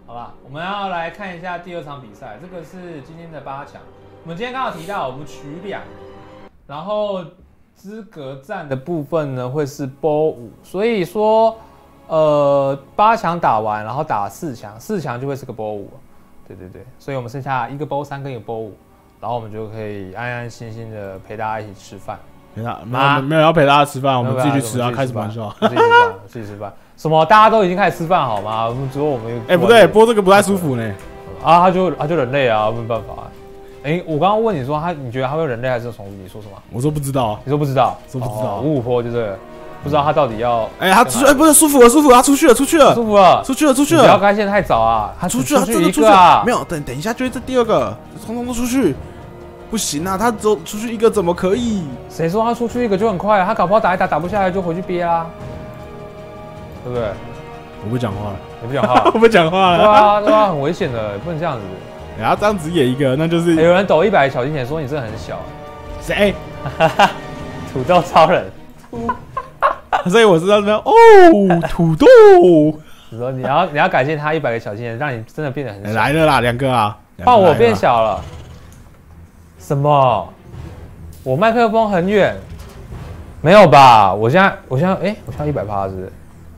好吧，我们要来看一下第2场比赛，这个是今天的8强。我们今天刚好提到，我们取2，然后资格战的部分呢会是波5，所以说8强打完，然后打4强，4强就会是个波5。对对对，所以我们剩下一个波3跟一个波5，然后我们就可以安安心心的陪大家一起吃饭。 没有要陪大家吃饭，我们自己去吃啊！开什么玩笑？ 自己吃饭，什么？大家都已经开始吃饭好吗？只有我们不对，播这个不太舒服呢。 啊，他就人类啊，没办法。我刚刚问你说你觉得他会人类还是宠物？你说什么？ 我说不知道。 你说不知道？ 说不知道。 五五坡就这个，不知道他到底要。 他出去，不是舒服了，他出去了。 舒服了。不要开线太早啊！ 他出去一个啊！ 没有，等一下就会这第2个，通通都出去。不行啊，他走出去一个怎么可以？ 谁说他出去一个就很快啊？他搞不好打一打打不下来就回去憋啦，对不对？ 我不讲话了， 你不讲话， 我不讲话了。 对啊，很危险的，不能这样子。 然后这样子演一个，那就是有人抖100小金钱说你真的很小， 谁？ 土豆超人。 所以我知道呢。哦，土豆。 你说你要感谢他100个小金钱，让你真的变得很小。 来了啦，2个啊， 换我变小了。什么？我麦克风很远，没有吧？我现在我现在100%是不是？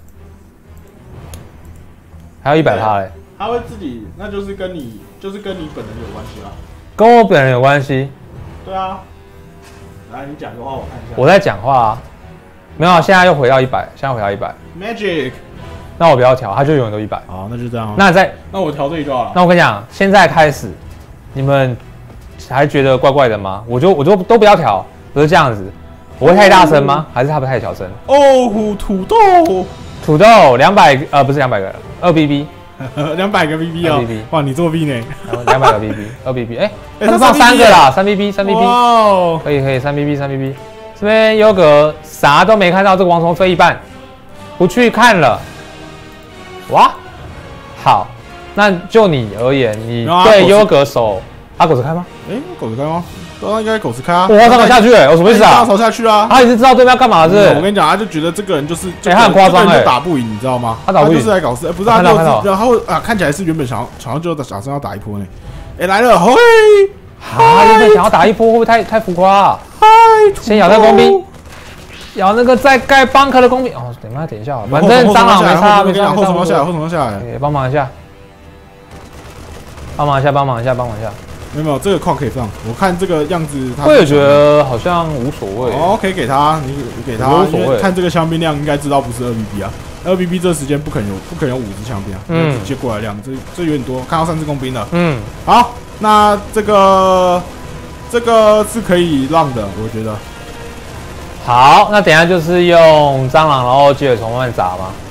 还有100%嘞？ 他会自己，那就是跟你本人有关系啦。 跟我本人有关系？ 对啊。来，你讲个话我看一下。 我在讲话啊。没有，现在又回到100，现在回到100。 Magic。 那我不要调，它就永远都100。 好，那就这样。 那我调这里就好了。 那我跟你讲，现在开始，你们还觉得怪怪的吗？我就都不要调，不是这样子。我会太大声吗？还是它不太小声？ 哦，土豆 200不是200个，2BB。 200个 BB 哦。哇，你作弊呢 ？200个 BB，2BB。它是放3个啦，3BB。 哇， 可以，3BB。这边优格啥都没看到，这个王虫飞一半，不去看了。哇，好，那就你而言，你对优格手，狗子开吗？ 狗子开吗？对啊，应该狗子开啊。 我上头下去我什么意思啊？ 上头下去啊。 他已经知道对面要干嘛是？ 我跟你讲，他就觉得这个人就是， 他很夸张打不赢，你知道吗？ 他就是来搞事，不是他然后看起来是原本想要就打算要打一波呢。来了，嘿， 原本想要打一波，会不会太浮夸啊？先咬那个工兵，咬那个在盖邦克的工兵。等一下，反正蟑螂没差。 后冲下来， 帮忙一下。 没有，这个矿可以放。我看这个样子， 我也觉得好像无所谓。 可以给他，你给他， 无所谓。 看这个枪兵量，应该知道不是2BB 啊。2BB 这时间不可能有5支枪兵啊。直接过来量，这有点多。看到3支工兵了。好，那这个是可以让的，我觉得。 好，那等一下就是用蟑螂，然后接着从外面砸吗？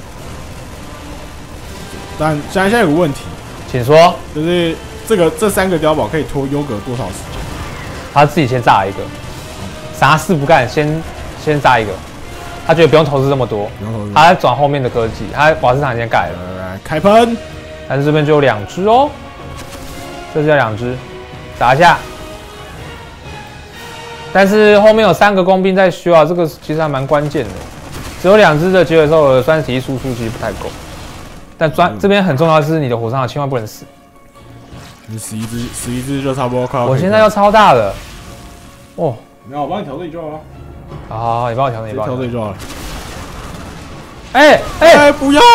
但现在有个问题， 请说。 就是这3个碉堡可以拖优格多少时间？ 他自己先炸一个，啥事不干，先炸一个。他觉得不用投资这么多，他在转后面的科技，他瓦斯厂已经盖了。 来开喷， 但是这边就有2只哦，这是要2只，打一下。但是后面有3个工兵在修啊，这个其实还蛮关键的。只有2只的结尾兽的酸体输出其实不太够，但这边很重要的是你的火伤千万不能死。 你11只就差不多快。 我现在要超大的，哦， 没有，我帮你调这里就好了。 好，你帮我调这里， 调这里就好了。 不要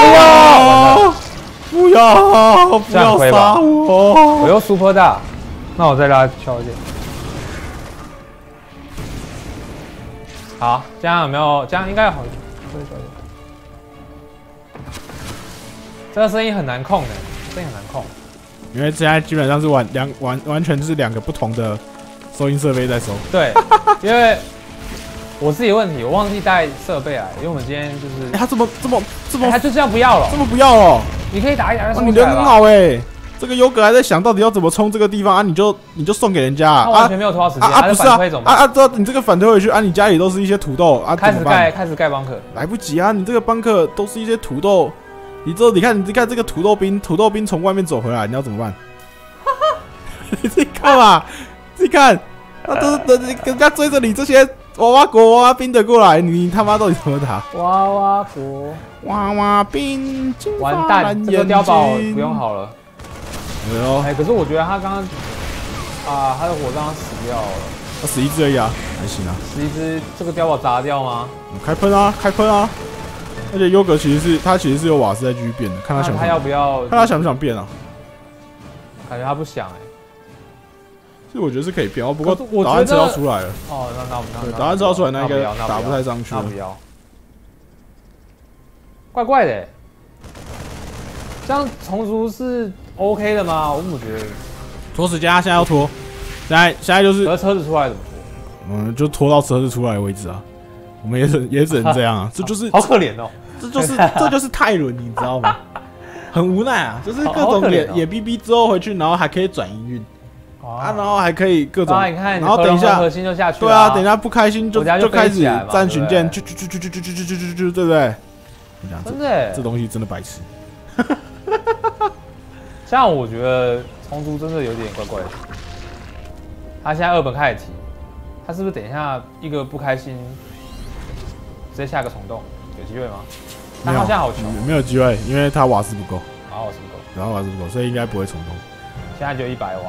杀我！我又 super 大，那我再拉敲一点。好，这样有没有？这样应该好。这个声音很难控的， 因为现在基本上是完全是2个不同的收音设备在收。 对，因为我自己的问题，我忘记带设备来，因为我们今天就是， 他这么， 他就这样不要了， 这么不要了。 你可以打一打， 你人很好这个优格还在想到底要怎么冲这个地方啊？你就送给人家他完全没有拖到时间不是你这个反推回去啊！你家里都是一些土豆啊， 开始盖邦克， 来不及啊！你这个邦克都是一些土豆，你看这个土豆兵从外面走回来，你要怎么办？你自己看嘛，自己看，他都人家追着你这些娃娃国娃娃兵的过来，你他妈到底怎么打？ 娃娃国娃娃兵， 完蛋，这个碉堡不用好了。哎，可是我觉得他刚刚啊，他的火葬死掉了。 他死一只而已啊，还行啊。 死一只，这个碉堡砸掉吗？ 开喷啊，开喷啊！而且优格其实是有瓦斯在继续变的，看他想他要不要？ 看他想不想变啊？ 感觉他不想哎。 其实我觉得是可以变，不过导弹车要出来了。 哦，那导弹车要出来，那应该打不太上去了。 不要。怪怪的，这样重组是 OK 的吗？我怎么觉得？ 拖时间，他现在要拖，现在就是。 而车子出来怎么拖？ 就拖到车子出来为止啊。我们也只能这样啊，这就是好可怜哦。 这就是泰伦，你知道吗？很无奈啊，就是各种演 BB 之后回去，然后还可以转营运。啊，然后还可以各种，然后等一下核心就下去了。对啊，等一下不开心就开始战巡舰，对不对？ 真的， 这东西真的白痴。 像我觉得冲突真的有点怪怪的。他现在2本开始提，他是不是等一下一个不开心，直接下个虫洞，有机会吗？但他现在好穷， 没有机会，因为他瓦斯不够。 瓦斯不够， 然后瓦斯不够，所以应该不会虫洞。 现在就100瓦。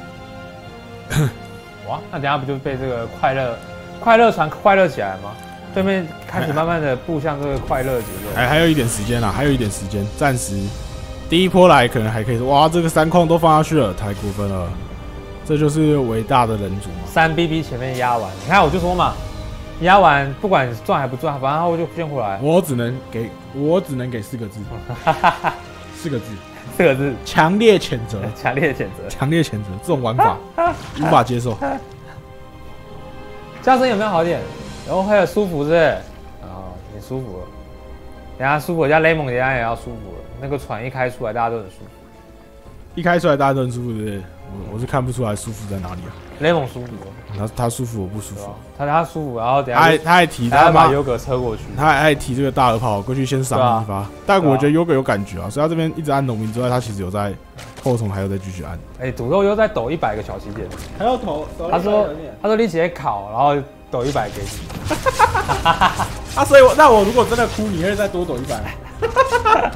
哇，那等下不就被这个快乐船快乐起来吗？对面开始慢慢的步向这个快乐节奏。 还有一点时间啦，还有一点时间，暂时第一波来可能还可以说，哇，这个3矿都放下去了，太过分了。这就是伟大的人族嘛。 3BB 前面压完，你看我就说嘛，压完不管赚还不赚，反正他就先回来。 我只能给4个字，4个字。 4个字， 强烈谴责， 强烈谴责， 强烈谴责，这种玩法无法接受。 加深有没有好点？然后还有舒服是不是？啊，也舒服了。等下舒服，加雷蒙等下也要舒服了。那个船一开出来，大家都很舒服。 一开出来大家都很舒服，对不对？我是看不出来舒服在哪里啊。 雷蒙舒服， 他舒服，我不舒服。 他舒服，然后等下他还提， 他把优格车过去， 他还提这个大额炮过去先赏一发。但我觉得优格有感觉啊，所以他这边一直按农民之外，他其实有在后虫还有在继续按。 哎，土豆又在抖100个小起点， 还要投。 他说你直接烤，然后抖100给你。 啊，所以那我如果真的哭，你会再多抖100吗？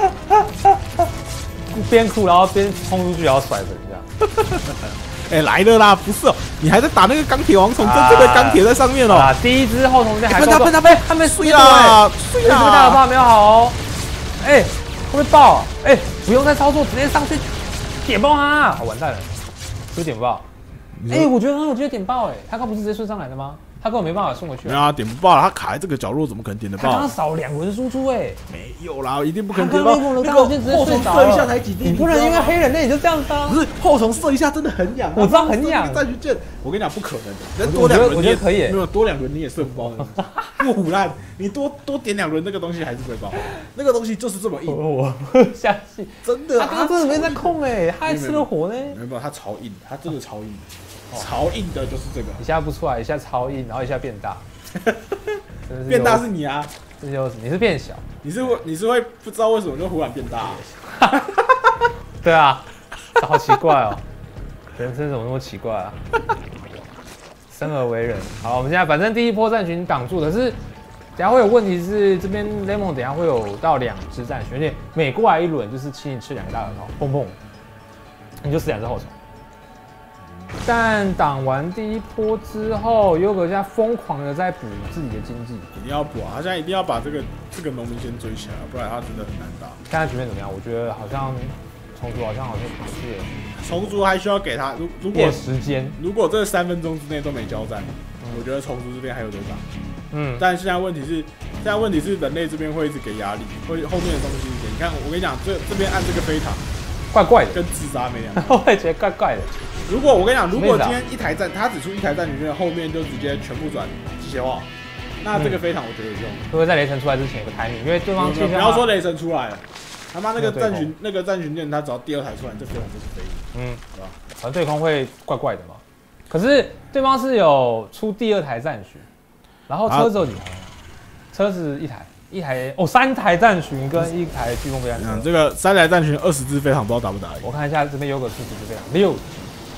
边哭然后边冲出去，然后甩人这样。 哎，来了啦！不是哦，你还在打那个钢铁王虫，真正的钢铁在上面哦。 第一只后虫在还喷他没碎啦，碎啦！这个大炮没有好哦。哎，会不会爆啊？哎，不用再操作，直接上去点爆他！完蛋了，是不是点不爆？哎，我觉得很有机会点爆哎，他刚不是直接顺上来的吗？他根本没办法送回去。 没有啊，点不爆了，他卡在这个角落，怎么可能点得爆？ 他刚刚少2轮输出哎。 没有啦，一定不可能点爆。 那个后虫射一下才几滴，你不能因为黑人类你就这样当。 不是后虫射一下真的很痒， 我知道很痒。 战局剑，我跟你讲不可能，人多2轮我觉得可以。 没有多2轮你也射不爆的，不胡烂，你多点2轮那个东西还是不会爆，那个东西就是这么硬。 我相信， 真的。 他刚刚真的没在控哎，他还吃了火呢。 没有，他超硬，他真的超硬。超硬的就是这个， 一下不出来，一下超硬，然后一下变大。 变大是你啊， 这就是你是变小， 你是会不知道为什么就忽然变大。 对啊，好奇怪哦，人生怎么那么奇怪啊？生而为人，好，我们现在反正第一波战群挡住，可是等下会有问题是这边 Lemon 等下会有到2只战群，而且每过来1轮就是请你吃2个大额炮，砰砰，你就死2只后虫。但挡完第一波之后，优格现在疯狂的在补自己的经济， 一定要补啊！他现在一定要把这个农民先追起来，不然他真的很难打。 看他局面怎么样？我觉得好像虫族好像不是， 虫族还需要给他如果时间， 如果这3分钟之内都没交战，我觉得虫族这边还有得打。但现在问题是人类这边会一直给压力，会后面的东西给。你看，我跟你讲，这边按这个飞塔， 怪怪的， 跟自杀没两样。 我也觉得怪怪的。 如果我跟你讲，如果今天一台战，他只出1台战里面，后面就直接全部转机械化，那这个飞塔我觉得有用。 会不会在雷神出来之前有个 timing？ 因为对方不要说雷神出来了，他妈那个战巡舰，他只要第2台出来，这飞塔就是飞。对吧？ 反正对空会怪怪的嘛。可是对方是有出第2台战巡，然后车只有几台？车子一台哦，3台战巡跟1台飓风飞弹车。 这个3台战巡20只飞航，不知道打不打？ 我看一下这边有个40只飞航，6。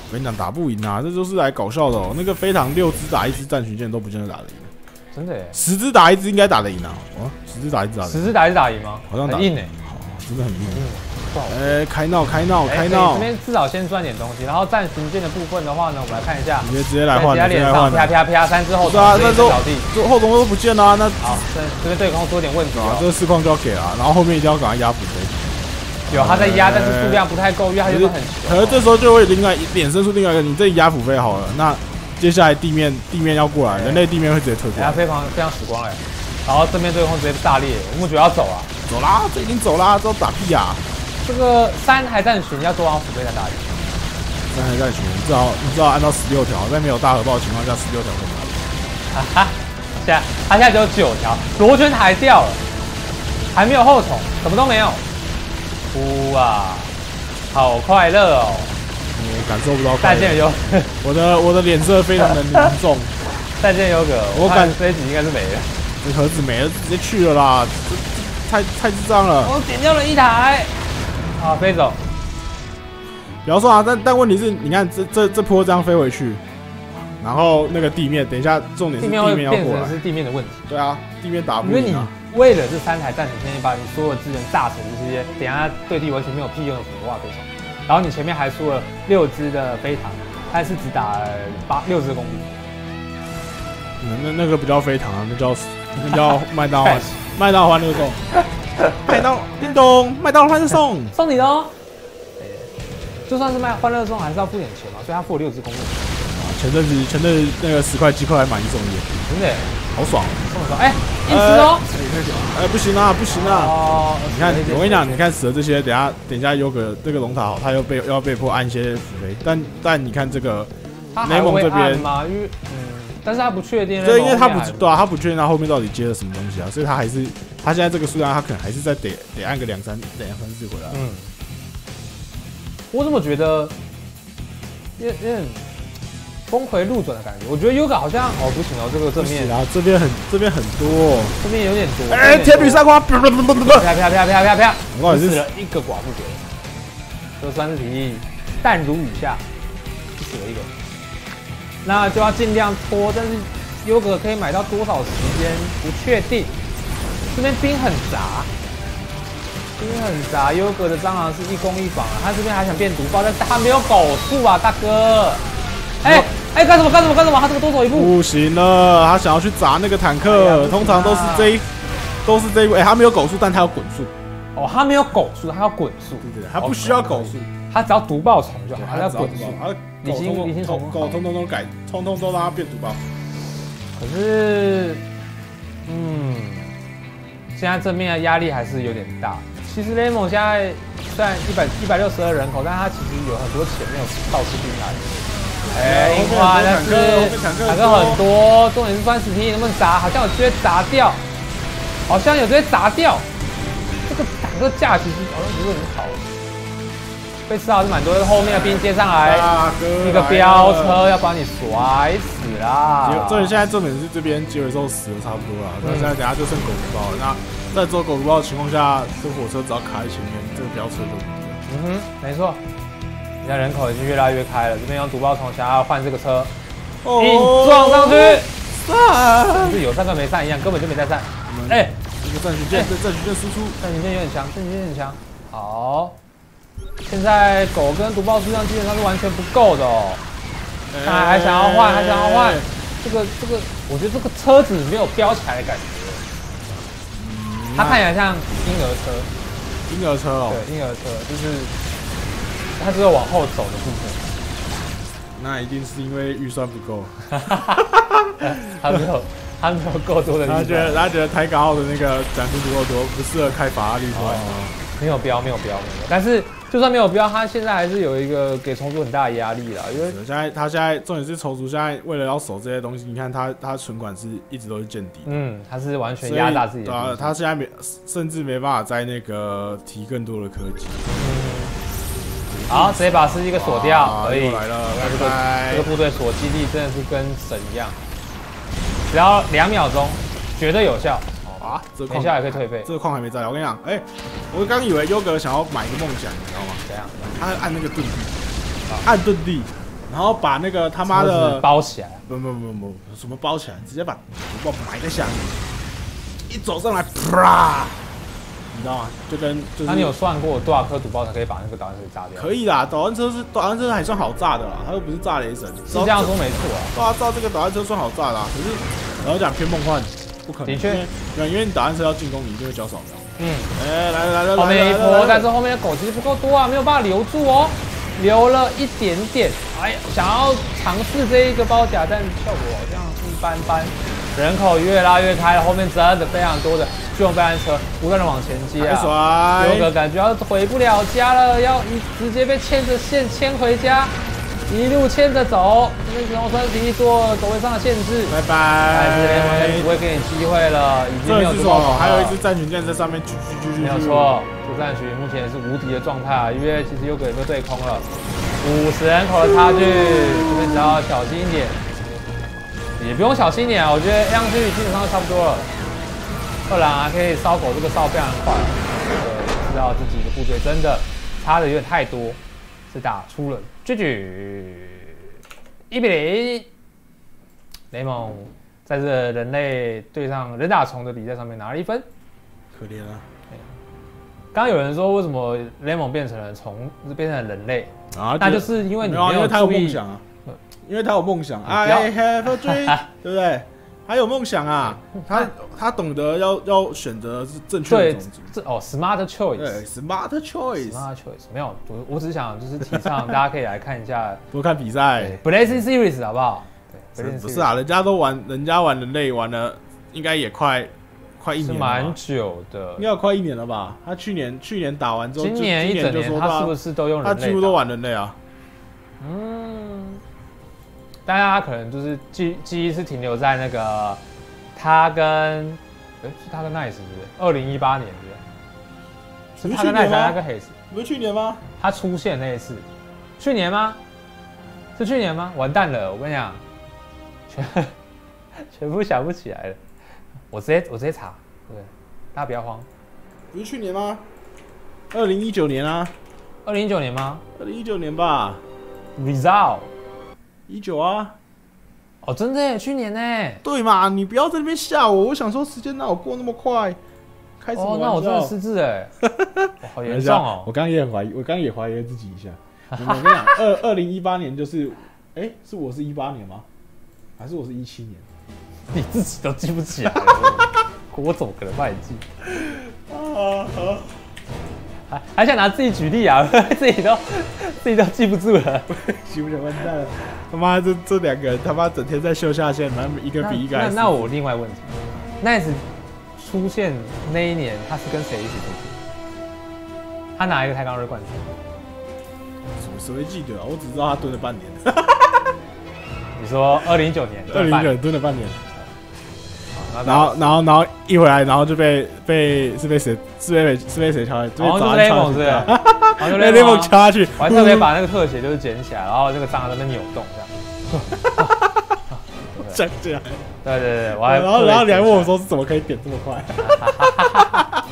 我跟你讲，打不赢啊，这就是来搞笑的哦。那个飞唐6只打1只战巡舰都不见得打得赢。 真的耶 ，10只打1只应该打得赢啊！哦，10只打1只打得赢，10 只打1只打赢吗？ 好像很硬哎， 真的很硬。开闹！ 这边至少先赚点东西，然后战巡舰的部分的话呢，我们来看一下， 直接来换， 直接脸上啪啪啪3只后对啊，那时候后总都不见了啊。那好，这边对空出点问题啊， 这个4矿就要给了，然后后面一定要赶快压补飞。 有他在压，但是数量不太够，因为他就是很。 可是这时候就会衍生出另外一个，你这里压补飞好了，那接下来地面要过来，人类地面会直接退过来。 非常死光了，然后正面对空直接炸裂，我们觉得要走啊， 走啦，这已经走啦，这打屁啊！ 这个3还战巡要多少辅备才打赢 ？3还战巡，你至少按照16条，在没有大核爆的情况下，16条可以拿。 哈哈，他现在只有9条，螺旋台掉了，还没有后冲，什么都没有。哭啊，好快乐哦！ 你感受不到。 再见优格， 我的脸色非常的凝重。 再见优格，我看这一集应该是没了。 这盒子没了，直接去了啦！太智障了。 我点掉了1台，好飞走。 不要说啊，但问题是，你看这波这样飞回去，然后那个地面，等一下重点是地面要过来， 是地面的问题。 对啊，地面打不赢啊。 为了这3台战巡舰，你把你所有资源炸成这些，等一下对地完全没有屁用的腐化飞虫，然后你前面还输了6只的飞唐，但是只打了6只公兵。 那个不叫飞唐啊，那叫麦当劳欢乐颂，叮咚，麦当劳欢乐颂送你喽。就算是卖欢乐颂，还是要付点钱嘛，所以他付了6只公兵。 前阵子那个10块7块还买1送1， 真的好爽， 这么爽！硬吃哦！ 不行啊！哦，你看，我跟你讲，你看死了这些，等一下有个这个龙塔好，他要被迫按一些辅飞，但你看这个雷蒙这边嘛，因为但是他不确定， 对，因为他不对啊，他不确定他后面到底接了什么东西啊，所以他现在这个数量，他可能还是得按个2、3次回来。 我怎么觉得有点峰回路转的感觉？我觉得 Yoga 好像不行哦，这个正面啊，这边很多， 这边有点多。 天女散花， 啪！我死了1个寡妇给了，这算是体力弹如雨下，死了1个。那就要尽量拖，但是 Yoga 可以买到多少时间不确定。这边兵很杂。优格的蟑螂是1攻1防啊，他这边还想变毒爆，但是他没有狗术啊，大哥。干什么？他这个多走一步。 不行了，他想要去砸那个坦克，通常都是这一步。他没有狗术，但他有滚术。 他没有狗术，他要滚术。 对，他不需要狗术， 他只要毒爆虫就好，他要滚术。 理性虫狗通通都让他变毒爆。 可是，现在正面的压力还是有点大。其实雷蒙现在虽然162人口，但他其实有很多钱没有到士兵来。樱花，但是坦克很多，重点是钻石体能不能砸？好像有机会砸掉，这个坦克架其实好像不是很好，被吃到是蛮多的。后面的兵接上来，一个飙车要把你甩死啦！ 现在重点是这边结尾之后死的差不多了，那现在等下就剩狗毒包了。那在做狗毒包的情况下，这火车只要卡在前面，这个飙车就不对了。没错。现在人口已经越来越开了，这边用毒爆虫想要换这个车，硬撞上去，是有散跟没散一样，根本就没在散。 这个战巡舰输出， 战巡舰有点强，好，现在狗跟毒爆数量基本上是完全不够的哦。看来还想要换，这个，我觉得这个车子没有飙起来的感觉，它看起来像婴儿车哦，对，婴儿车就是。他只有往后走的部分， 那一定是因为预算不够。 他没有够多的预算。 他觉得台港澳的那个展示不够多，不适合开法拉利出来。 没有标。但是就算没有标，他现在还是有一个给重组很大的压力啦。因为他现在重点是重组，现在为了要守这些东西，你看他存款是一直都是见底。 他是完全压榨自己的。 对啊，他现在甚至没办法在那个提更多的科技。 好，直接把司机给锁掉，可以。 来了， 这个部队锁基地真的是跟神一样，只要2秒钟，绝对有效。 这没效也可以退费。 这个矿还没在，我跟你讲，我刚以为优格想要买一个梦想，你知道吗？ 怎样？ 他按那个盾地，按盾地， 然后把那个他妈的包起来， 不，什么包起来，直接把毒爆埋在下面，一走上来，啪，你知道吗？就是。 那你有算过多少颗毒爆才可以把那个导弹车炸掉？ 可以啦，导弹车还算好炸的啦，它又不是炸雷神。 是这样说没错啊。 对啊，照这个导弹车算好炸啦，可是然后讲偏梦幻，不可能。 的确， 因为你导弹车要进攻，你一定会交扫描。来， 后面一波，但是后面的狗其实不够多啊，没有办法留住哦，留了一点点。哎呀，想要尝试这一个包夹，但效果好像一般般。人口越拉越开了，后面真的非常多的巨龙飞弹车不断的往前接啊，有个感觉要回不了家了，要直接被牵着线牵回家，一路牵着走，这边子龙身体做走位上的限制， 拜拜， 这边完全不会给你机会了，已经没有毒爆筒了。 还有一支战群舰在上面， 没有错，主战群目前是无敌的状态啊，因为其实有个也被对空了，50人口的差距，这边只要小心一点。也不用小心点啊，我觉得上去基本上都差不多了。二郎啊，可以烧狗，这个烧非常快，知道自己的部队真的差的有点太多，是打出了1-0。雷蒙在这人类对上人打虫的比赛上面拿了1分， 可怜啊。 刚刚有人说为什么雷蒙变成了虫，变成了人类啊？ 那就是因为你没有他有注意梦想啊。因为他有梦想 ，I have a dream， 对不对？他有梦想啊，他懂得要选择是正确的种族。 ，smart choice， 对 ，smart choice， 没有，我只是想就是提倡大家可以来看一下， 多看比赛 ，Blazing Series 好不好？ 对，不是啊，人家玩人类玩了，应该也快1年了， 蛮久的， 应该有快1年了吧？他去年打完之后， 今年一整年他是不是都用人类？ 他几乎都玩人类啊。 大家可能就是记忆是停留在那个他跟是他跟 Nice 是不是？2018年是不是？是他跟 Nice 还是他跟 Haze？ 不是去年吗？ 他出现那一次，去年吗？是去年吗？完蛋了！我跟你讲，全部想不起来了。我直接查，对，大家不要慌。 不是去年吗？2019年啊。 2019年吗 ？2019年吧。 Result。 19啊， 哦，真的耶，去年呢？ 对嘛，你不要在那边吓我，我想说时间哪有过那么快？开什么玩笑？ 那我真的失智哎，好严重哦！ 我刚刚也怀疑了自己一下。我跟你讲，2018年就是，是我是18年吗？还是我是17年？ 你自己都记不起来了，我怎么可能帮你记？还想拿自己举例啊？自己都记不住了， 记不了，完蛋了！他妈这2个人他妈整天在秀下限，他们一个比一个还。 那我另外问题 ，Nice 出现那一年，他是跟谁一起出去？他拿一个太钢日冠军。 谁会记得啊？我只知道他蹲了半年。 你说2019年 ？2019年蹲了半年。然后一回来，然后就被谁敲？ 好像就是雷蒙，是吧？好像被雷蒙敲下去。 我还特别把那个特写就是捡起来，然后那个蟑螂在那边扭动这样。这样。 对，我还然后你还问我说是怎么可以点这么快？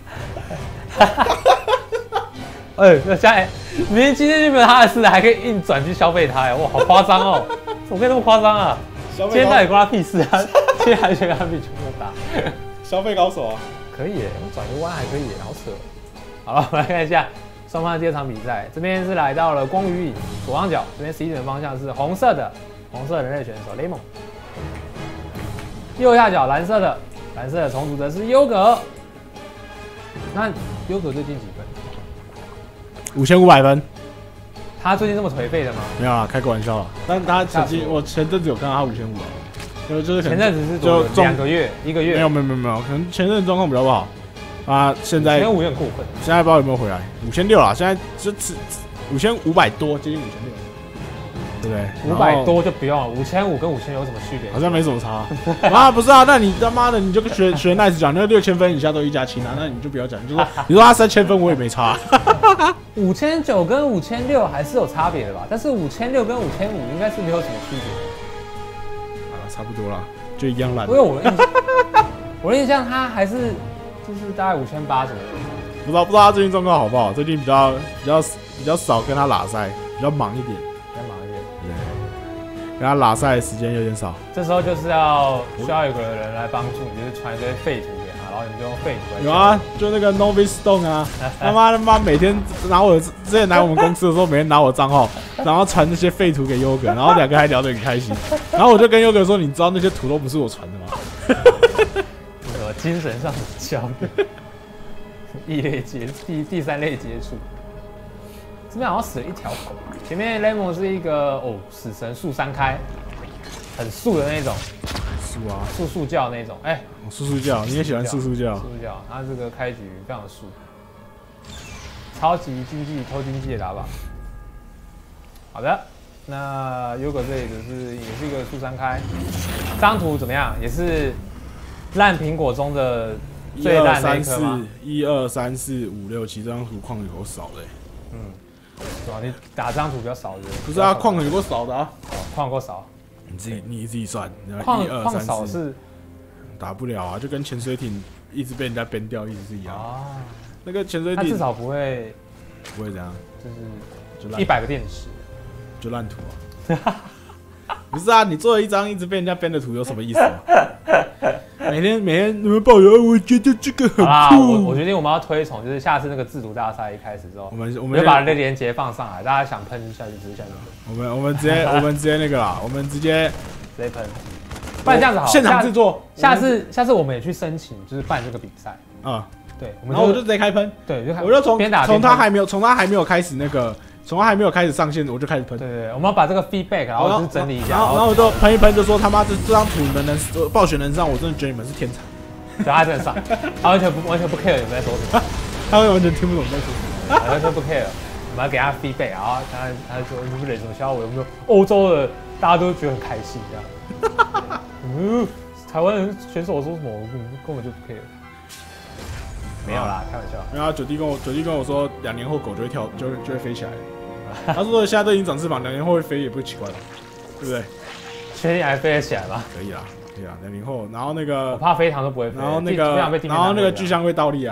那现在明明今天就没有他的事，还可以硬转去消费他，哇，好夸张哦！怎么可以那么夸张啊？今天到底关他屁事啊？今天还选他比全部打， 消费高手啊！ 可以耶，转个弯还可以耶，好扯。好了，我们来看一下双方的第2场比赛。这边是来到了光与影左上角，这边11点的方向是红色人类选手雷蒙。右下角蓝色的重组的是优格。那优格最近几分 ？5500分。 他最近这么颓废的吗？ 没有啊，开个玩笑啦。但他曾经，我前阵子有看到他5500啊，就是前阵子是就2个月1个月。 没有，可能前阵子状况比较不好啊。现在 5500有点过分。 现在不知道有没有回来，5600啦，现在就5500多，接近5600，对不对 ？500多就不用了，5500跟5000有什么区别？ 好像没什么差啊。不是啊，那你他妈的你就学 Nice 讲，那6000分以下都1+7啊，那你就不要讲，你说他3000分我也没差。 5900跟5600还是有差别的吧？但是5600跟5500应该是没有什么区别。 差不多啦，就一样烂。 因为我的印象他还是就是大概5800左右。 不知道他最近状况好不好？最近比较少跟他拉塞，比较忙一点。 对， 给他拉赛的时间有点少。 这时候就是需要有个人来帮助你，就是传一堆废图给他，然后你就用废图来。 有啊，就那个 Novice Stone 啊，他妈每天拿我之前来我们公司的时候，每天拿我账号，然后传那些废图给优格，然后两个还聊得很开心。然后我就跟优格说，你知道那些图都不是我传的吗？ 精神上的交流，第三类接触。这边好像死了一条狗，前面 Lemon 是一个死神速三开，很速的那种， 速啊， 速叫那种， 速叫，你也喜欢速叫？ 速叫，他这个开局非常速，超级经济偷经济的打法。好的，那 Yoga 这里也是一个速三开，这张图怎么样？也是烂苹果中的最烂的一颗吗 ？1、2、3、4、5、6、7，这张图矿有够少的。 对吧？你打这张图比较少的。 不是啊，矿有够少的啊。 矿够少。 你自己算。 矿少是打不了啊，就跟潜水艇一直被人家编掉，一直是一样。啊。那个潜水艇。 它至少不会怎样， 就是100个电池， 就烂图啊。不是啊，你做了一张一直被人家编的图有什么意思啊？每天你们抱怨，我觉得这个很酷。 我决定我们要推崇，就是下次那个制毒大赛一开始之后，我们就把那连结放上来，大家想喷下去直接下去喷。 我们直接那个啦，我们直接喷。不然这样子好， 现场制作。 下次我们也去申请，就是办这个比赛。对， 然后我就直接开喷。 对， 我就从他还没有开始那个。从他还没有开始上线，我就开始喷。 对，我们要把这个 feedback， 然后就是整理一下。 然后我就喷一喷，就说他妈这张图你们能暴雪能上，我真的觉得你们是天才。 对，他真的上，他完全不 care 你们在说什么， 他完全听不懂在说什么，完全不 care。我们要给他 feedback， 然后他说你们忍什么消委？我们说欧洲的大家都觉得很开心这样。台湾人选手说什么，我根本就不 care。没有啦，开玩笑。 没有啊，九弟跟我说，2年后狗就会飞起来。他说现在都已经长翅膀，2年后会飞也不奇怪了，对不对？ 确定还飞得起来吗？ 可以啊，2年后，然后那个我怕飞航都不会飞， 然后那个巨象会倒立啊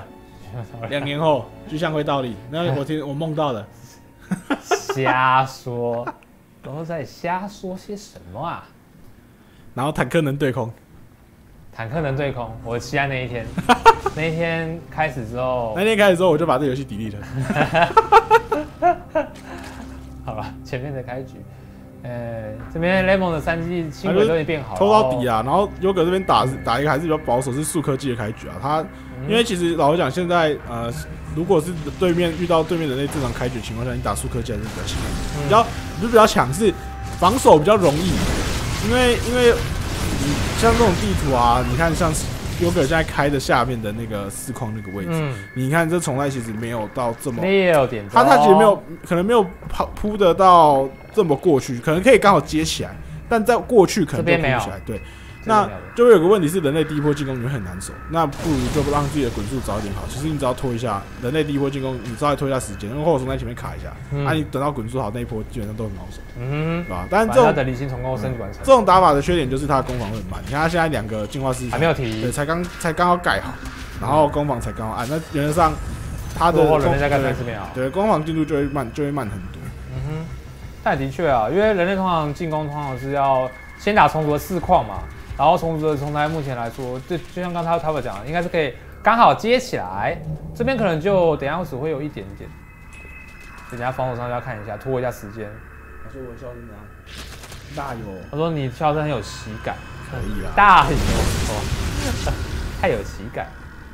，2年后巨象会倒立，那我梦到的。 瞎说，都在瞎说些什么啊？ 然后坦克能对空。 坦克能对空，我期待那一天。那一天开始之后， 我就把这游戏 delete 了。 好了，前面的开局，这边 Lemon 的3季轻轨都已经变好了， 偷到底啊。然后 Yoga 这边打一个还是比较保守，是速科技的开局啊。他因为其实老实讲，现在如果是遇到对面人类正常开局的情况下，你打速科技还是比较强，比较强是防守比较容易，因为像这种地图啊，你看像 Yoga 现在开的下面的那个4矿那个位置，你看这重赛其实没有到这么 6点， 他其实可能没有铺得到这么过去，可能可以刚好接起来，但在过去可能就铺不起来。对，那就会有个问题是人类第一波进攻你会很难守，那不如就让自己的滚速早一点好。其实你只要拖一下人类第一波进攻，你稍微拖一下时间，因为后手在前面卡一下，你等到滚速好那一波基本上都很好守，对吧？但是这种等离心重构升级完成， 这种打法的缺点就是它的攻防会很慢。你看他现在2个进化师还没有提， 对，才刚好盖好，然后攻防才刚好按，那原则上他的人类在干3次没好， 对，攻防进度就会慢很多。 但的确啊，因为人类通常进攻通常是要先打重组的4矿嘛。然后重台目前来说，就像刚才他们讲的，应该是可以刚好接起来。这边可能就等一下只会有一点点，等一下防守上要看一下，拖一下时间。 他说我笑声怎样？大有。 他说你笑声很有喜感。 可以啦。 大有，太有喜感。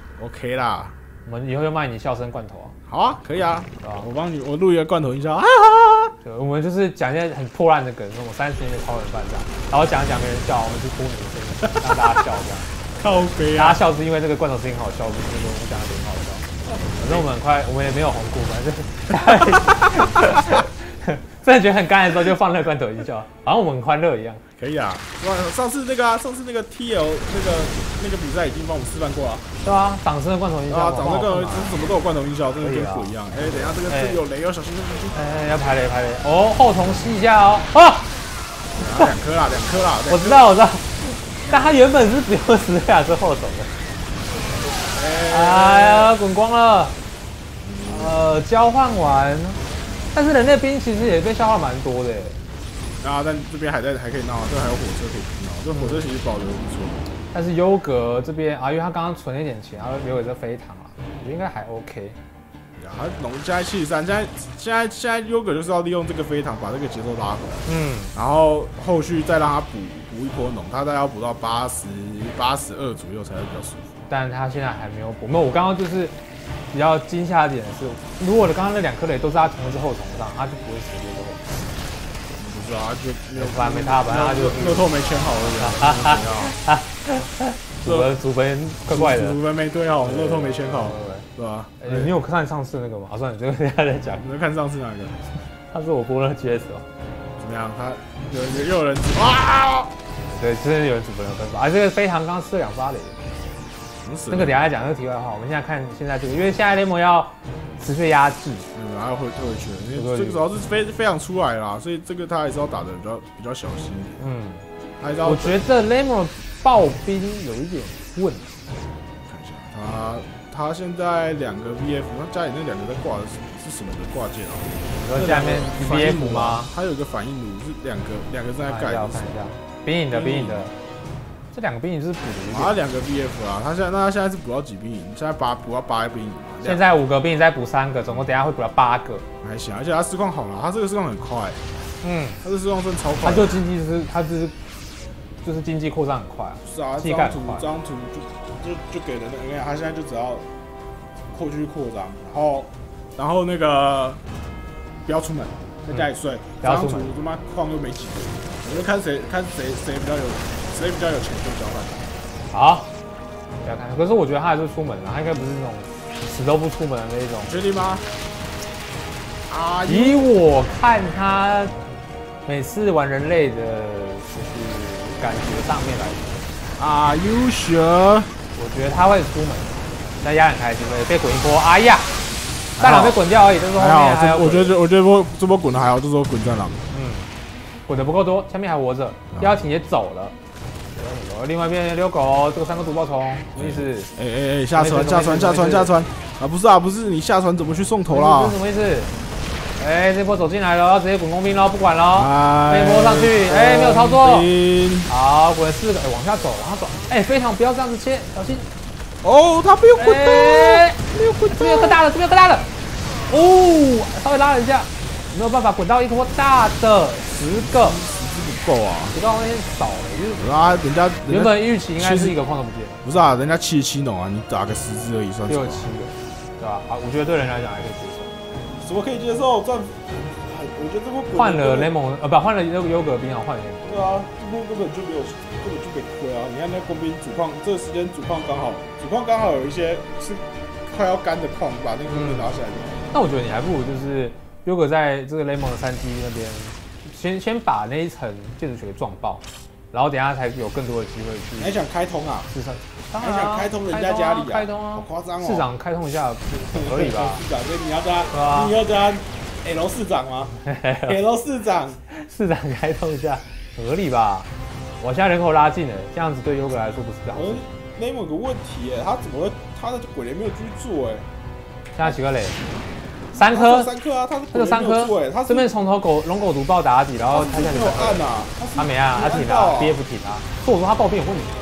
OK 啦。 我们以后就卖你笑声罐头啊。 好啊，可以啊。我录一个罐头音效。 对，我们就是讲一些很破烂的梗，说我30年的超人饭这样，然后讲没人笑，我们就播你的声音，让大家笑这样。 靠北啊！ 大家笑是因为这个罐头声音好笑，不是因为我们讲的很好笑。反正我们也没有红过，反正真的觉得很干的时候就放那个罐头音效，好像我们很欢乐一样。 可以啊，上次那个 TL 那个比赛已经帮我们示范过了。 对啊，掌声的罐头音效。 掌声罐头，什么都有罐头音效，真的跟鬼一样。等一下这个有雷哦，小心！ 要排雷。哦，后重吸一下哦。啊 ！2颗啦。 我知道。但他原本是不用10下是后手的。哎呀，滚光了。交换完，但是人类兵其实也被消耗蛮多的。 啊，但这边还可以闹，这还有火车可以闹，这火车其实保留不错。 但是优格这边啊，因为他刚刚存了一点钱，然后留给这飞糖啊，我觉得应该还 OK。 他农家73，现在优格就是要利用这个飞糖把这个节奏拉回来，然后后续再让他补一波农，他大概要补到82左右才会比较舒服。 但他现在还没有补。那我刚刚就是比较惊吓的点是，如果刚刚那2颗雷都是他同一只后虫上，他就不会死这个后。 不是啊，就反正没他，反正他就乐透没签好而已。 祖坟怪怪的， 祖坟没对好，乐透没签好。对吧？ 你有看上次那个吗？啊，算了，这个等下再讲。 你在看上次哪个？ 他是我播了 GS 哦。 怎么样？他又有人啊！ 对，真的有人主分分发。啊，这个飞航刚吃了2发雷。那个等下再讲，那个题外话。我们现在看现在这个，因为现在联盟要持续压制， 然后会退回去，因为这个主要是非常出来啦，所以这个他还是要打的比较小心一点。还是要。 我觉得联盟暴兵有一点问题。 看一下他现在2个 VF， 那家里那2个在挂的是什么的挂件啊？ 你说下面 VF 吗？ 它有一个反应炉是2个正在盖。 我看一下，兵营的，这2个兵营是补的。 它2个 VF 啊，他现在是补到几兵营？现在补到8个兵营。 现在5个兵营再补3个，总共等下会补到8个。 还行，而且他实况好了，他这个实况很快。他这实况真的超快。 他就经济就是经济扩张很快啊。 是啊，这张图就给了那个，他现在就只要扩张，然后那个不要出门，在家里睡。这张图他妈矿又没几个，我就看谁比较有钱就交换。 好，不要看。可是我觉得他还是出门了，他应该不是那种死都不出门的那种。 确定吗？ 以我看他每次玩人类的，就是感觉上面来说 ，Are you sure？ 我觉得他会出门，但压很开心，被滚一波，哎呀，战狼被滚掉而已，但是后面还有。我觉得这波滚的还好，这时候滚战狼， 滚的不够多，下面还活着，妖挺也走了。另外一边遛狗，这个3个毒爆虫什么意思？ 下船啊！不是你下船怎么去送头啦？ 什么意思？这波走进来了，要直接滚工兵了，不管了，飞波上去，没有操作，好，滚4个，往下走，非常不要这样子切，小心。 他没有滚到，没有滚到， 这边有个大的，稍微拉了一下，没有办法滚到一波大的10个。 不够啊！ 我刚刚那天少了，就是人家原本预期应该是1个矿都不见。 不是啊，人家77农啊，你打个10只而已算什么？6、7 个，对吧？我觉得对人来讲还可以接受。 什么可以接受？我觉得这波换了雷蒙，换了那个优格兵啊，换了点。 对啊，这波根本就没亏啊！你看那工兵主矿，这个时间主矿刚好有一些是快要干的矿，把那个工兵拿下来。 那我觉得你还不如就是优格在这个雷蒙的3T 那边。先把那一层建筑学撞爆，然后等一下才有更多的机会去。 你还想开通啊？ 市场， 还想开通人家家里啊？ 开通啊！ 好夸张哦！ 市长开通一下合理吧？ 市长，所以你要跟他 L 市长吗 ？L 市长， 市长开通一下合理吧？我现在人口拉近了，这样子对优格来说不是这样。 那有个问题耶，他怎么会他的鬼雷没有继续做哎？ 现在几个雷？3颗啊，他这个3颗，他这边从头龙狗毒爆打底，然后他现在没有按啊， 他没按，他挺啊 ，BF 挺啊，所以我说他爆兵有问题，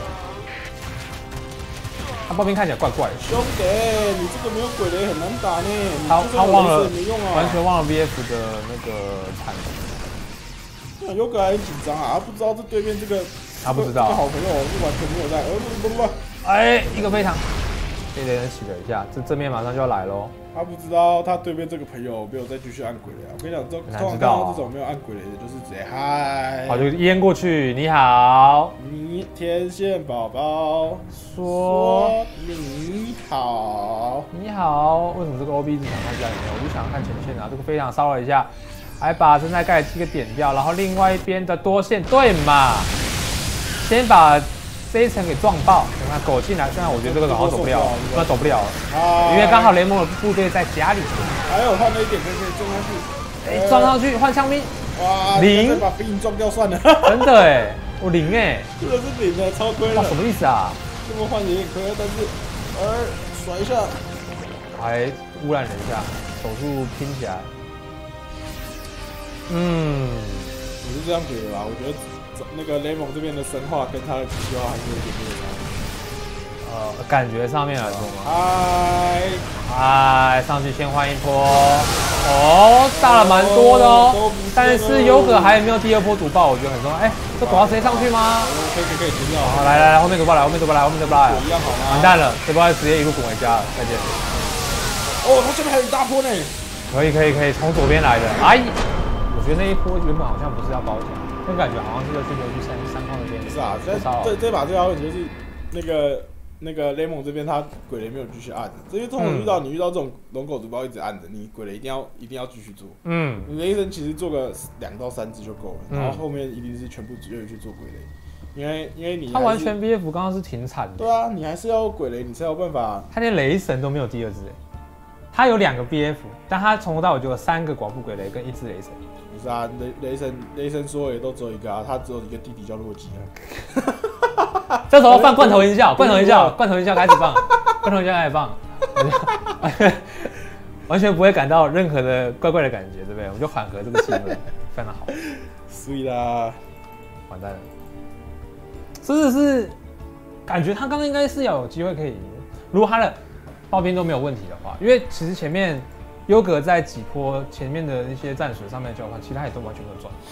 他爆兵看起来怪怪的。 兄弟，你这个没有鬼雷很难打呢， 他忘了，完全忘了 VF 的那个产能。有个还很紧张啊，他不知道这对面这个， 他不知道， 好朋友是完全没有在， 不，一个飞糖，被雷人洗了一下，这正面马上就要来喽。 他不知道他对面这个朋友没有再继续按鬼雷啊！我跟你讲，通常看到这种没有按鬼雷的，就是直接嗨， 好就淹过去。你好， 你天线宝宝说你好， 为什么这个 OB 只想看下面？我就想看前线啊！这个非常骚扰一下，还把正在盖7个点掉，然后另外一边的多线对嘛，先把这一层给撞爆，等他狗进来，虽然我觉得这个好像走不了，走不了，因为刚好联盟的部队在家里。 还有换了一点可以撞上去， 撞上去换枪兵， 哇，0，把兵营撞掉算了， 真的我0 这个是0超亏了， 什么意思啊？ 这么换有点亏，但是甩一下， 还污染了一下，手速拼起来， 是这样觉得吧？我觉得那个雷蒙这边的生化跟他的机械化还是有点差。 感觉上面来说吗？ 嗨， 上去先换一波。哦，大了蛮多的哦。但是优格还有没有第二波毒爆？我觉得很重要。哎，这躲到直接上去吗？ 可以直接好， 来，后面毒爆来，后面毒爆来。 一样好吗？ 完蛋了，这波直接一路滚回家了，再见。 哦，他这边还有一大波呢。可以，从左边来的。哎，我觉得那一波原本好像不是要包夹，那感觉好像是要去三矿那边。 不是啊，这把最大问题就是那个雷蒙这边他鬼雷没有继续按，这些通常你遇到这种龙狗毒包一直按着，你鬼雷一定要继续做。你雷神其实做个2到3只就够了，然后后面一定是全部只有去做鬼雷，因为你他完全 BF 刚刚是挺惨的。 对啊，你还是要鬼雷，你才有办法。 他连雷神都没有第2只他有2个 BF， 但他从头到尾就有3个寡妇鬼雷跟1只雷神。 不是啊，雷神所有也都只有一个啊，他只有一个弟弟叫洛基啊。 这时候放罐头音效开始放，完全不会感到任何的怪怪的感觉，对不对？我们就缓和这个气氛，非常好。 碎啦， 完蛋了，真的是感觉他刚刚应该是要有机会可以赢，如果他的爆兵都没有问题的话，因为其实前面优格在几波前面的一些战术上面的交换，其他也都完全没有赚。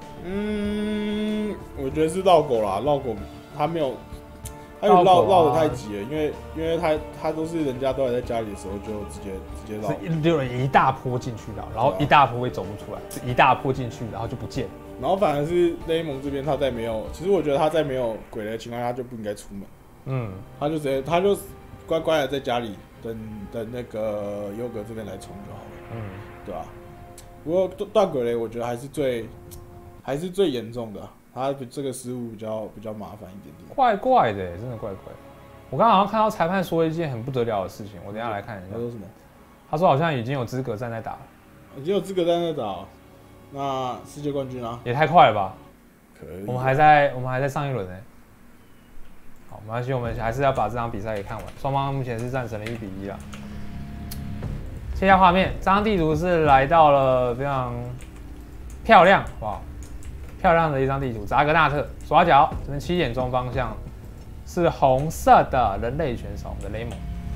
我觉得是绕狗啦，绕狗他没有，他有绕得太急了，因为他都是人家都还在家里的时候就直接绕， 是有人一大波进去绕，然后一大波会走不出来，是一大波进去然后就不见了， 然后反而是雷蒙这边他在没有，其实我觉得他在没有鬼雷的情况下就不应该出门，他就乖乖的在家里等那个优格这边来冲就好了，对吧？不过断鬼雷我觉得还是最严重的，他这个失误比较麻烦一点点。 怪怪的，真的怪怪的。我刚刚好像看到裁判说一件很不得了的事情，我等一下来看一下。 他说什么？ 他说好像已经有资格战在打了。 已经有资格战在打，那世界冠军啊？ 也太快了吧！ 可以。 我们还在上一轮呢。好，没关系，我们还是要把这场比赛给看完。双方目前是战成了1-1啊。切下画面，这张地图是来到了非常漂亮，哇！漂亮的一张地图，扎格纳特爪角这边7点钟方向是红色的人类选手，我们的雷蒙。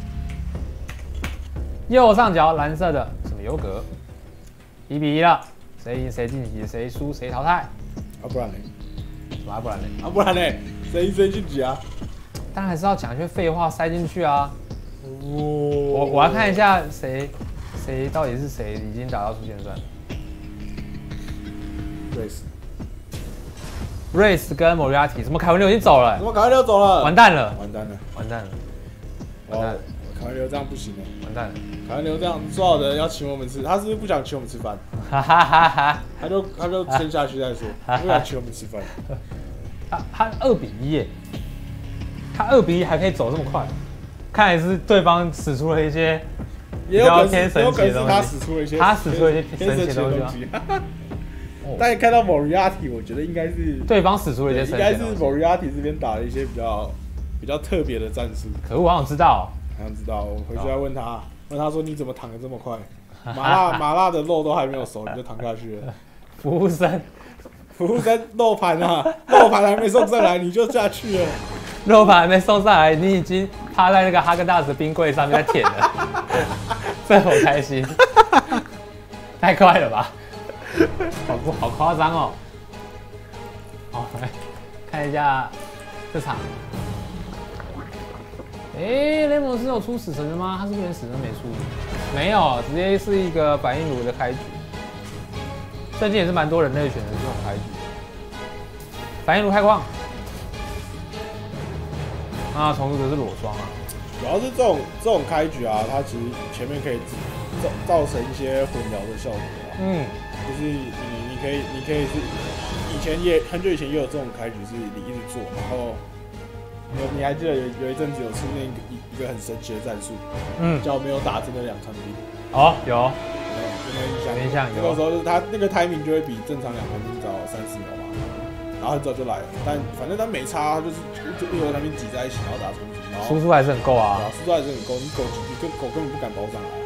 右上角蓝色的什么优格，1-1了，谁赢谁晋级，谁输谁淘汰。 不然呢？ 什么不然呢？ 不然呢？谁赢谁晋级啊？ 当然还是要讲一些废话塞进去啊。我来看一下谁到底是谁已经打到出线段。Race 跟 Moriarty， 什么凯文流已经走了？ 怎么凯文流走了？ 完蛋了！ 凯文流这样不行哎！ 完蛋了！ 凯文流这样说好的要请我们吃，他是不是不想请我们吃饭？他就先下去再说，不想请我们吃饭。 他2-1耶，他2-1还可以走这么快，看来是对方使出了一些比较偏神奇的东西。 他使出了一些神奇的东西。 但你看到 Moriarty， 我觉得应该是对方使出了一些神奇的东西， 应该是 Moriarty 这边打了一些比较特别的战术。 可恶，我想知道， 我回去要问他说你怎么躺得这么快？麻辣的肉都还没有熟你就躺下去了。 服务生肉盘啊，肉盘还没送上来你就下去了。 肉盘还没送上来，你已经趴在那个哈根达斯的冰柜上面在舔了，这好开心，太快了吧！好夸张哦！好，来看一下这场。雷蒙是有出死神的吗？他是不是连死神都没出？没有，直接是一个反应炉的开局。最近也是蛮多人类选择这种开局。反应炉开矿。重复的是裸双啊。 主要是这种开局啊，它其实前面可以造成一些混淆的效果啊。就是你可以是很久以前也有这种开局，是你一直做，然后你还记得有一阵子有出现一个很神奇的战术，叫没有打真的2长兵。 有印象有。 那个时候就是他那个 timing 就会比正常2长兵早3-4秒嘛，然后很早就来了，但反正他没差，他就是1和2兵挤在一起，然后打冲击，然后输出还是很够啊， 输出还是很够，你狗根本不敢包上来。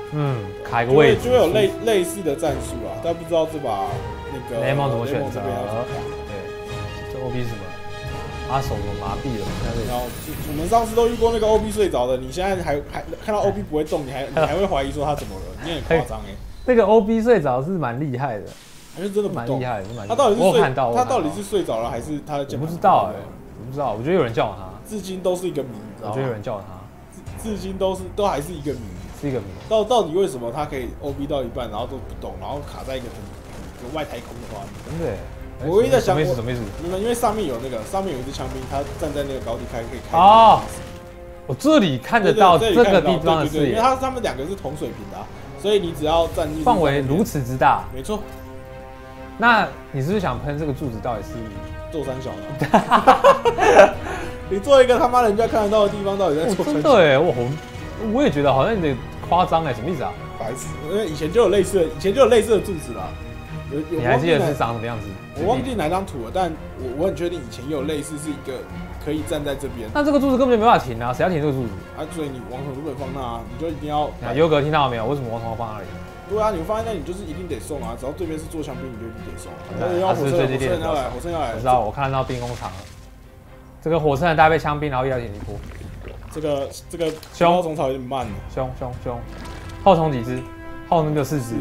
卡一个位置就会有类似的战术啊，但不知道这把那个雷蒙怎么选择？ 对， 这 OB 是什么？他手怎么麻痹了？ 然后我们上次都遇过那个 OB 睡着的，你现在还看到 OB 不会动，你还会怀疑说他怎么了？你很夸张哎。 那个 OB 睡着是蛮厉害的， 还是真的蛮厉害的， 他到底是他到底是睡着了还是他的？ 我不知道哎，我不知道，我觉得有人叫他， 至今都是一个谜。 我觉得有人叫他， 至今都还是一个谜， 是一个谜。 到底为什么他可以 OB 到一半，然后都不动，然后卡在一个外太空的话， 真的。 我一直在想， 什么意思？ 因为上面有一支枪兵，他站在那个高地可以开。 哦，我这里看得到这个地方的视野， 因为他们两个是同水平的，所以你只要站范围如此之大， 没错。 那你是不是想喷这个柱子到底是做三小呢？你做一个他妈人家看得到的地方，到底在做三小？ 真的哎，我也觉得好像有点夸张哎，什么意思啊？ 白痴，因为以前就有类似的柱子啦。 你还记得是长什么样子？ 我忘记哪张图了，但我很确定以前也有类似是一个可以站在这边。 那这个柱子根本就没办法停啊，谁要停这个柱子？ 啊，所以你王头不能放那啊，你就一定要。 优格听到了没有？为什么王头要放那里？ 对啊，你放在那，你就是一定得送啊！只要对面是做枪兵，你就一定得送。 他是最近火车要来，火车要来。 我知道，我看到兵工厂了。这个火车人搭配枪兵，然后要点一波。 这个凶种草有点慢了。 凶，后虫几只？后虫就4只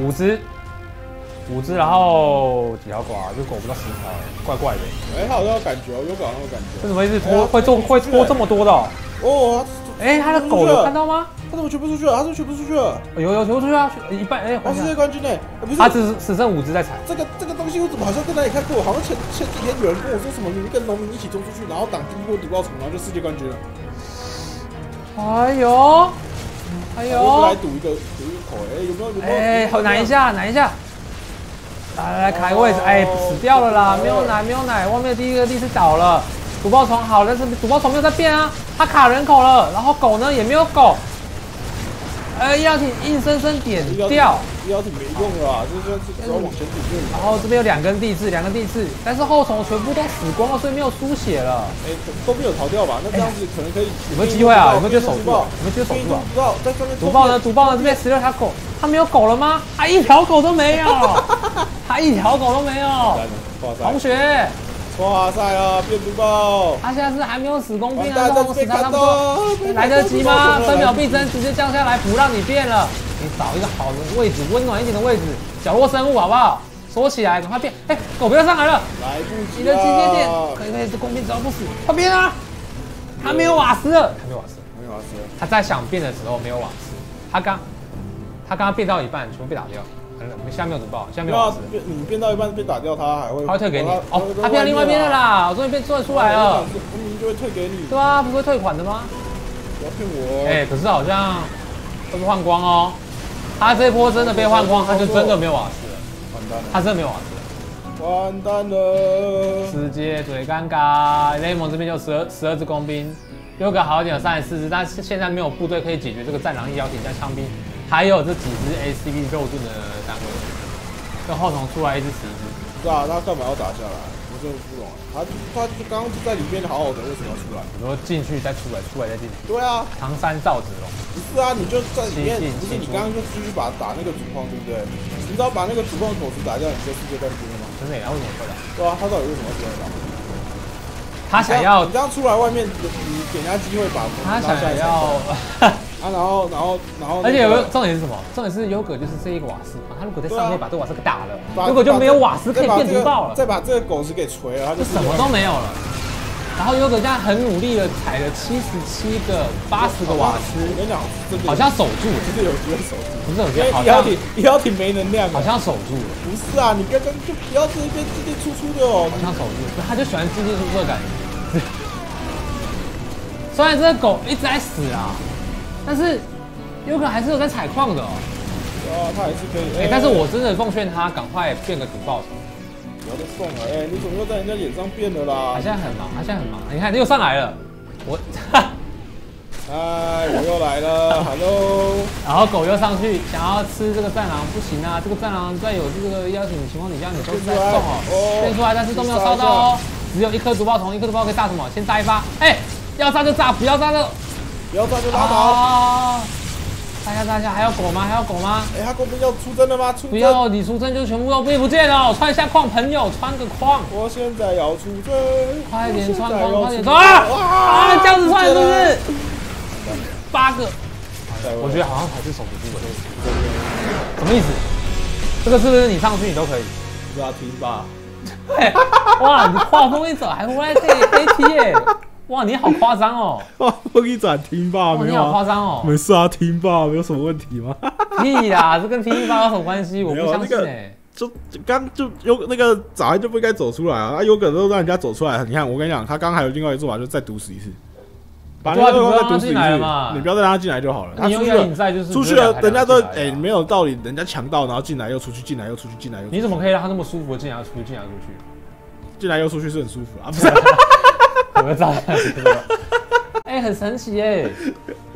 ，5只，然后几条狗啊？这狗不到10条，怪怪的。 哎，他好像有感觉哦，有搞那个感觉。 这怎么意思？会拖这么多的？ 哦， 哎，他的狗有看到吗？ 他怎么全部出去了？他是全部出去了？ 有全部出去啊！一半哎， 世界冠军呢？不是， 他只剩5只在踩。 这个东西我怎么好像在哪里看过？好像前几天有人跟我说什么，你们跟农民一起冲出去，然后挡第一波毒爆虫，然后就世界冠军了。 哎呦！ 我来赌一口，哎，有没有？ 哎，拿一下！来卡一个位置，哎，死掉了啦！没有奶，外面第一个地是倒了。毒爆虫好，但是毒爆虫没有在变啊，它卡人口了，然后狗呢也没有狗。医疗艇硬生生点掉， 医疗艇没用了，就是只要往前顶就。 然后这边有2根地质，但是后虫全部都死光了，所以没有输血了。 哎，都没有逃掉吧？那这样子可能可以。 有没有机会啊？有没有接守住？毒爆呢？这边16条狗，它没有狗了吗？它1条狗都没有，同学。 哇塞啊！变毒爆！ 他现在是还没有死工兵啊，这种死差不多，来得及吗？分秒必争，直接降下来不让你变了。你找一个好的位置，温暖一点的位置，角落生物好不好？缩起来，赶快变！哎，狗不要上来了， 来不及！ 你的集结点可以，这工兵只要不死，快变啊！他没有瓦斯了，他在想变的时候没有瓦斯，他刚变到一半，全部被打掉。现在没有毒爆，现在没有瓦斯。 你变到一半被打掉，他还会退给你。哦，他变到另外一边了啦，我终于出来了。 公民就会退给你。 对啊，不是会退款的吗？ 不要骗我。 哎，可是好像会被换光哦。他这波真的被换光，他就真的没有瓦斯了。 完蛋了。 他真的没有瓦斯了。 完蛋了。 世界最尴尬。雷蒙这边就12只工兵，优格好一点有34只，但是现在没有部队可以解决这个战狼医疗艇加枪兵。还有这几只 ACB 肉盾的单位，跟后虫出来1只死1只。 不是啊，他干嘛要打下来？我真的不懂啊。他刚刚在里面好好的，为什么要出来？ 我说进去再出来，出来再进去。 对啊， 唐山赵子龙。 不是啊，你就在里面，不是你刚刚就继续打那个主矿，对不对？你知道把那个主矿口子打掉，你就世界冠军了吗？ 真的呀？为什么会打？ 对啊，他到底为什么要出来打？ 他想要你这样出来外面，你给人家机会把他想要啊，然后， 而且有个重点是什么？重点是优格就是这一个瓦斯，他如果在上面把这个瓦斯给打了，优格就没有瓦斯可以变毒爆了， 再把这个狗屎给锤了，他就什么都没有了。然后优格现在很努力的踩了77个、80个瓦斯， 我跟你讲， 好像守住， 就是有机会守住， 不是有机会，好像医疗艇没能量， 好像守住了。 不是啊，你刚刚就不要这边进进出出的哦， 好像守住，他就喜欢进进出出的感觉。虽然这个狗一直在死啊，但是优格还是有在采矿的。 啊，他还是可以。 但是我真的奉劝他赶快变个毒爆虫。 不要再送了，你怎么又在人家脸上变了啦？ 他现在很忙，你看，又上来了，我又来了 ，Hello。 然后狗又上去，想要吃这个战狼，不行啊！这个战狼在有这个邀请的情况底下，你都是在送哦，变出来，但是都没有烧到哦，只有1颗毒爆虫，1颗毒爆可以炸什么？先炸1发，要炸就炸，不要炸就拉倒。 杀一下，还有狗吗？还有狗吗？ 哎，他工兵要出征了吗？ 不要，你出征就全部都不见了。穿一下矿，朋友，穿个矿。 我现在要出征， 快点穿矿，快点穿啊！这样子穿是不是？8个，我觉得好像还是守不住的。什么意思？这个是不是你上去你都可以？ 不知道听吧？ 对，哇，你画风一走还回来这 AT 耶！哇，你好夸张哦！ 画风一转听吧，没有？ 你好夸张哦！ 没事啊，听吧，没有什么问题吗？ 屁啦，这跟听吧有什么关系？我不相信哎。 就刚就有那个早就不应该走出来啊！有可能都让人家走出来。你看，我跟你讲，他刚还有另外一个做法，就是再毒死一次。把那个再毒死一次，你不要再让他进来就好了。他出去了，人家都没有道理，人家强盗然后进来又出去，进来又出去，进来又出去。 你怎么可以让他那么舒服的进来又出去，进来又出去？ 进来又出去是很舒服啊，不是？ 有没有照？哎，很神奇哎！